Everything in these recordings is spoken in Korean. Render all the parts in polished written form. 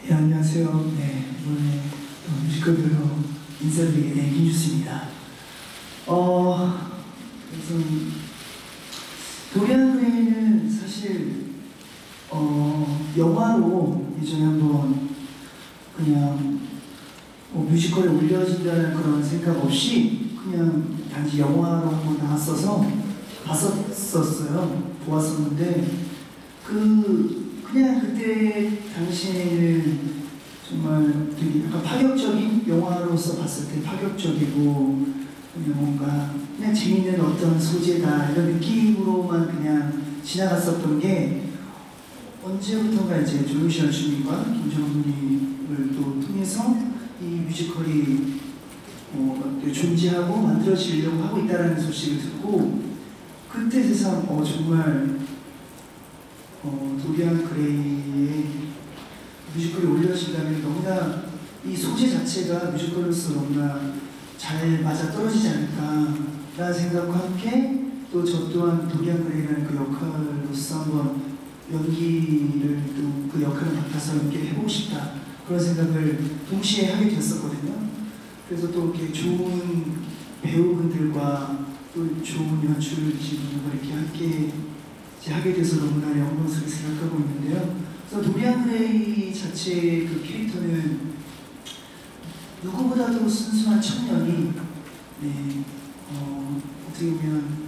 네, 안녕하세요. 네, 이번에 또 뮤지컬별로 인사드리게 된 김주수입니다. 우선 도리안 그레이는 사실 영화로 예전에 한번 그냥 뮤지컬에 올려진다는 그런 생각 없이 그냥 단지 영화로 한번 나왔어서 보았었는데 그냥 그때 당시에는 정말 되게 약간 파격적인 영화로서 봤을 때 파격적이고 그냥 뭔가 그냥 재밌는 어떤 소재다 이런 느낌으로만 그냥 지나갔었던 게 언제부턴가 이제 조용시 주님과 김정훈님을 또 통해서 이 뮤지컬이 존재하고 만들어지려고 하고 있다는 소식을 듣고 그때 세상 정말 도리안 그레이의 뮤지컬이 올려진다면 너무나 이 소재 자체가 뮤지컬로서 너무나 잘 맞아 떨어지지 않을까라는 생각과 함께 또 저 또한 도리안 그레이라는 그 역할로서 한번 연기를 또 그 역할을 맡아서 연기를 해보고 싶다 그런 생각을 동시에 하게 됐었거든요. 그래서 또 이렇게 좋은 배우분들과 또 좋은 연출진들과 이렇게 함께 하게 돼서 너무나 영광스럽게 생각하고 있는데요. 그래서 도리안 그레이 자체의 그 캐릭터는 누구보다도 순수한 청년이 어떻게 보면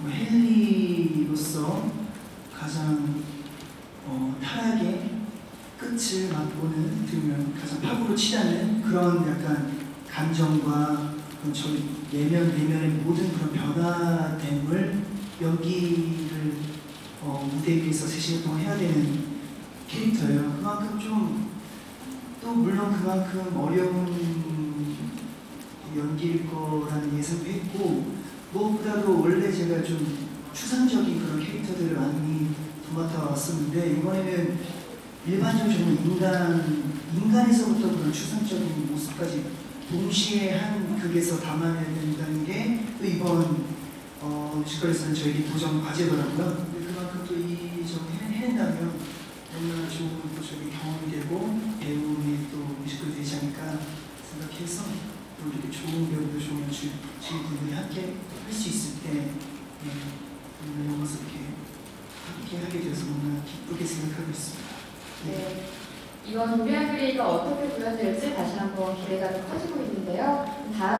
헨리로서 가장 타락의 끝을 맛보는 어떻게 보면 가장 파고로 치닫는 그런 약간 감정과 저희 내면의 모든 그런 변화됨을 연기를 무대 위에서 3시간 동안 해야 되는 캐릭터예요. 그만큼 또 물론 그만큼 어려운 연기일 거라는 예상도 했고 무엇보다도 원래 제가 좀 추상적인 그런 캐릭터들을 많이 도맡아 왔었는데 이번에는 일반적으로 정말 인간에서부터 그런 추상적인 모습까지 동시에 한 극에서 담아내야 된다는 게 또 이번 뮤지컬에서는 저에게 도전 과제더라고요. 근데 그만큼 또 이 점을 해낸다면 너무나 좋은 또 저에게 경험이 되고 배우의 또 뮤지컬이 되지 않을까 생각해서 또 이렇게 좋은 배우도 좋은 연출분들이 함께 할 수 있을 때 너무 영광스럽게 함께 하게 돼서 너무나 기쁘게 생각하고 있습니다. 네. 이번 도리안 그레이가 어떻게 구현될지 다시 한번 기대가 좀 커지고 있는데요. 다음